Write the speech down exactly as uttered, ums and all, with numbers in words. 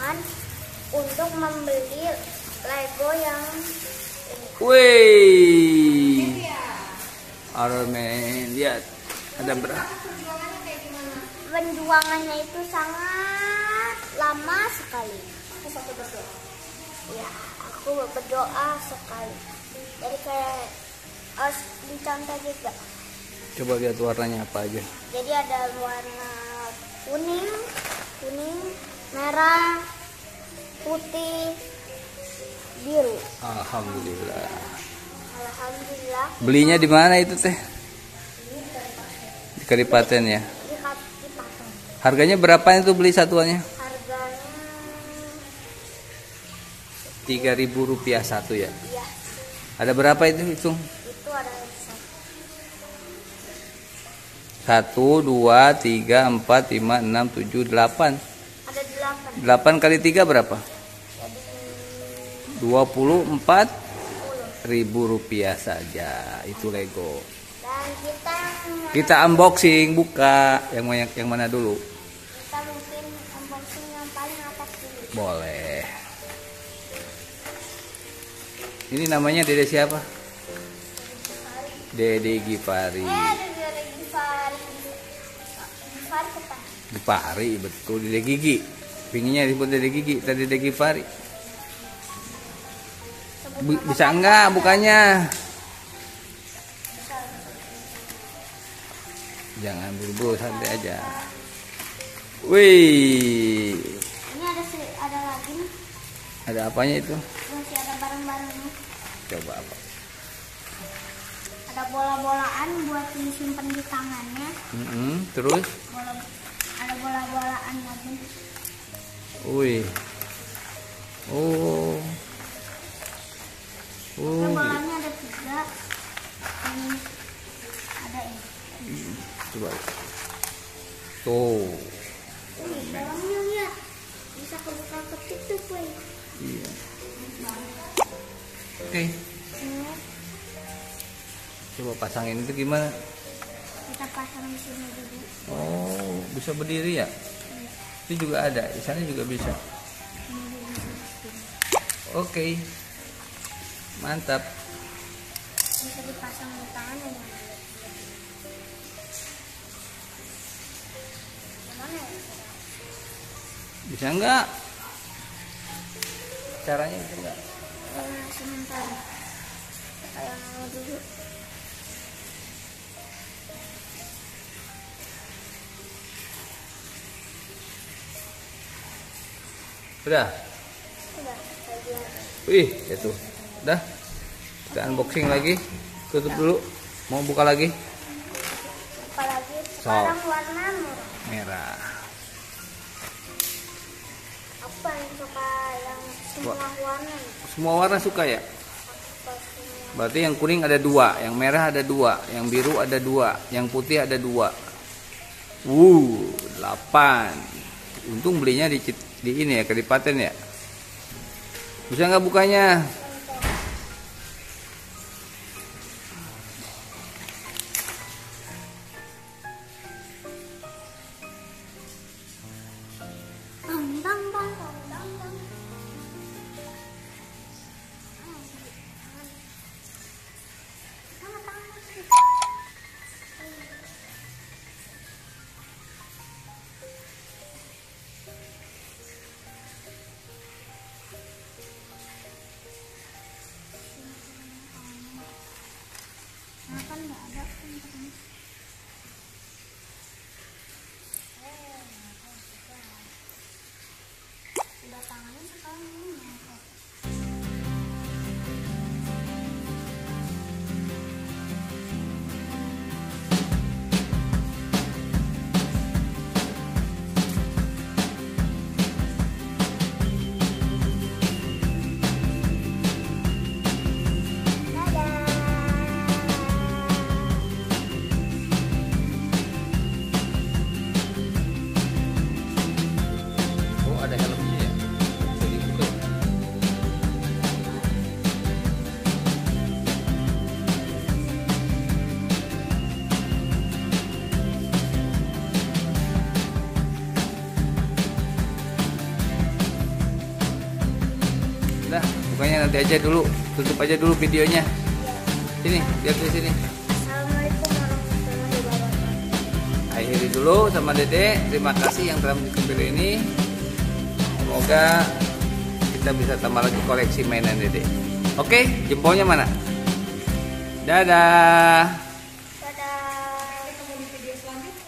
perjuangan untuk membeli Lego yang ini. Wih, Iron Man, lihat ada berapa? Perjuangannya itu sangat lama sekali. Aku sampai berdoa. Ya, aku berdoa sekali. Jadi kayak harus dicontoh juga. Coba lihat warnanya apa aja. Jadi ada warna kuning, kuning, merah, putih, biru. Alhamdulillah. Alhamdulillah. Belinya di mana itu teh? Di Kadipaten ya. Di Kadipaten. Harganya berapa itu beli satuannya? Harganya Tiga ribu rupiah satu ya. iya. Ada berapa itu hitung? Itu ada Satu, dua, tiga, empat, lima, enam, tujuh, delapan. ada delapan. Delapan kali tiga berapa? Jadi Dua puluh empat sepuluh. ribu rupiah saja itu Lego. Dan kita yang Kita unboxing, buka yang mana, yang mana dulu? kita mungkin unboxing yang paling atas dulu. Boleh. Ini namanya Dede siapa? Dede Gifari. Eh, ada dari Gifari. Gifari kita. Gifari betul, Dede Gigi. Pinginnya disebut Dede Gigi, tadi Dede Gifari. Sebut nama Bisa panjang. enggak bukannya? Bisa. Jangan buru-buru, santai aja. Wih, Ini ada se- ada lagi nih. ada apanya itu? Masih ada barang-barangnya. Coba apa? Ada bola-bolaan buat disimpan di tangannya. Mm-mm, terus? Bola, ada bola-bolaan lagi. Wih. Oh. Ini Oh. bolanya ada tiga. Ini ada ini. Coba. Tuh. Wih, dalamnya lihat. Bisa kebuka ketutup, weh. Iya. Oke. Ini Coba pasangin itu gimana? kita pasang di sini dulu. Oh, bisa berdiri ya? Itu juga ada, di sana juga bisa. Oke. Mantap. Bisa dipasang di tangan ya. Gimana ya? Bisa enggak? Caranya bisa enggak? Eh, sebentar. Kayak mau dulu. Udah. Udah, kayak gini. Wih, itu. Udah. Kita unboxing lagi. Tutup dulu. Mau buka lagi? Apalagi sekarang warna merah. Merah. Apa yang suka yang semua warna? Semua warna suka ya? Apa semua? Berarti yang kuning ada dua, yang merah ada dua, yang biru ada dua, yang putih ada dua. Wuh, delapan. Untung belinya di, di ini ya, Kadipaten ya. Bisa nggak bukanya? Bang, bang, bang, bang, bang, bang. Tangan, tangan. bilangnya nanti aja dulu. Tutup aja dulu videonya. Sini, lihat di sini. Assalamualaikum warahmatullahi wabarakatuh. Akhiri dulu sama Dede. Terima kasih yang telah mendukung video ini. Semoga kita bisa tambah lagi koleksi mainan Dede. Oke, jempolnya mana? Dadah. Dadah. Ketemu di video selanjutnya.